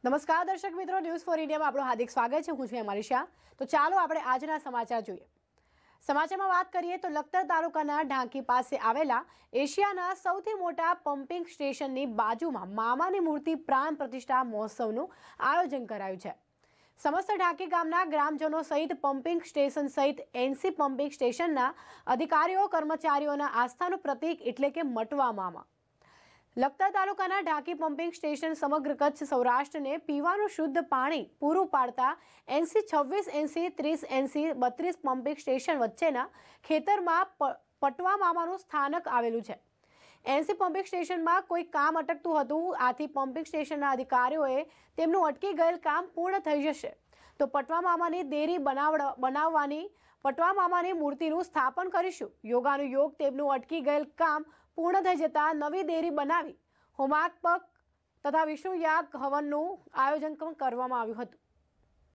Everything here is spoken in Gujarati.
નમસ્કાર દર્શક મિત્રો, ન્યૂઝ ફોર ઇન્ડિયામાં આપણું હાર્દિક સ્વાગત છે। હું છું હેમાલી શાહ। તો ચાલો આપણે આજના સમાચાર જોઈએ। સમાચારમાં વાત કરીએ તો લખતર તાલુકાના ઢાંકી પાસે આવેલા એશિયાના સૌથી મોટા પમ્પિંગ સ્ટેશનની બાજુમાં મામાની મૂર્તિ પ્રાણ પ્રતિષ્ઠા મહોત્સવનું આયોજન કરાયું છે। સમસ્ત ઢાંકી ગામના ગ્રામજનો સહિત પમ્પિંગ સ્ટેશન સહિત એનસી પમ્પિંગ સ્ટેશનના અધિકારીઓ કર્મચારીઓના આસ્થાનું પ્રતીક એટલે કે મટવા મામા લખતર તાલુકાના ઢાંકી પમ્પિંગ સ્ટેશન સમગ્ર કચ્છ સૌરાષ્ટ્રને પીવાનું શુદ્ધ પાણી પૂરું પાડતા NC 26 NC 30 NC 32 pumping station વચ્ચેના ખેતરમાં પટવા મામાનું સ્થાનક આવેલું છે। એનસી પમ્પિંગ સ્ટેશનમાં કોઈ કામ અટકતું હતું, આથી પમ્પિંગ સ્ટેશનના અધિકારીઓએ તેમનું અટકી ગયેલ કામ પૂર્ણ થઈ જશે તો પટવા મામાની દેરી બનાવવાની પટવા મામાની મૂર્તિનું સ્થાપન કરીશું। યોગાનું યોગ તેમનું અટકી ગયેલ કામ પૂર્ણ થઈ જતા નવી દેરી બનાવી હોમાત્મક તથા વિષ્ણુ યાગ હવનનું આયોજન કરવામાં આવ્યું હતું।